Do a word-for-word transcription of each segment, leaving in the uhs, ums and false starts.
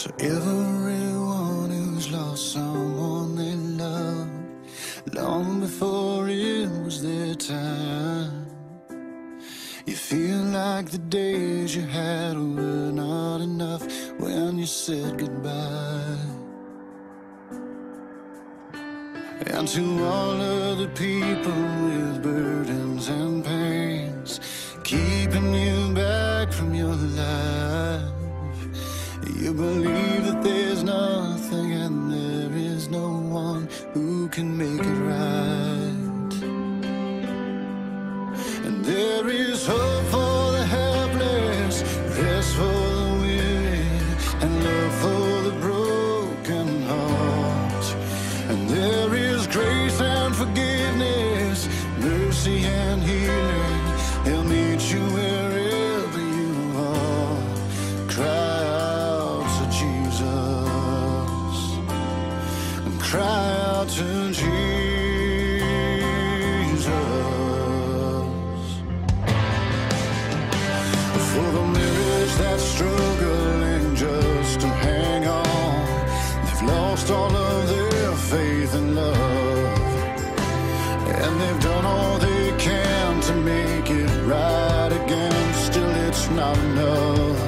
To everyone who's lost someone they love long before it was their time. You feel like the days you had were not enough when you said goodbye. And to all of the people with burdens and pains keeping you back from your life, you believe that there's nothing and there is no one who can make it right. And there is hope for the helpless, rest for the weary, and love for the broken heart. And there is grace and forgiveness, mercy and healing. He'll meet you wherever you are. Cry Cry out to Jesus. For the marriage that's struggling just to hang on, they've lost all of their faith and love, and they've done all they can to make it right again. Still it's not enough.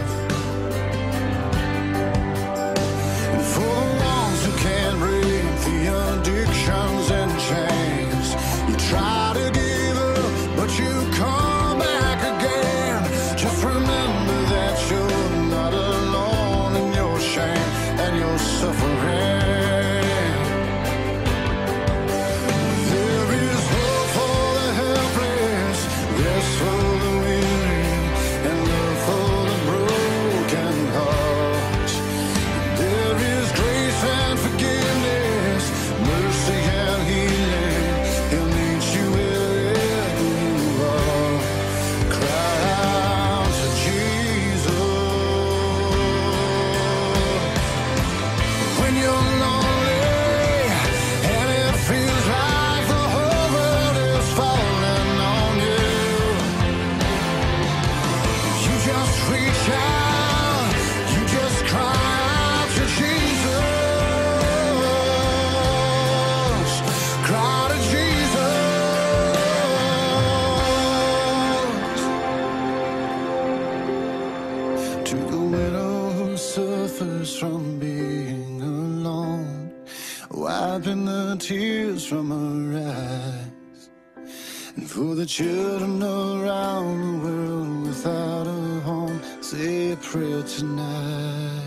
And for the ones who can't breathe the addictions and chains, you try to give up, but you come back again. Just remember that you're not alone in your shame and your suffering. There is hope for the helpless, rest for the weary, and love for the broken heart. There is grace and forgiveness, mercy and healing. He'll meet you wherever you are. Cry out to Jesus. When you're lonely and it feels like the whole world is falling on you, you just reach out, you just cry out to Jesus. Cry to Jesus. To the widow who suffers from being alone, wiping the tears from her eyes. And for the children around the world without a home, say a prayer tonight.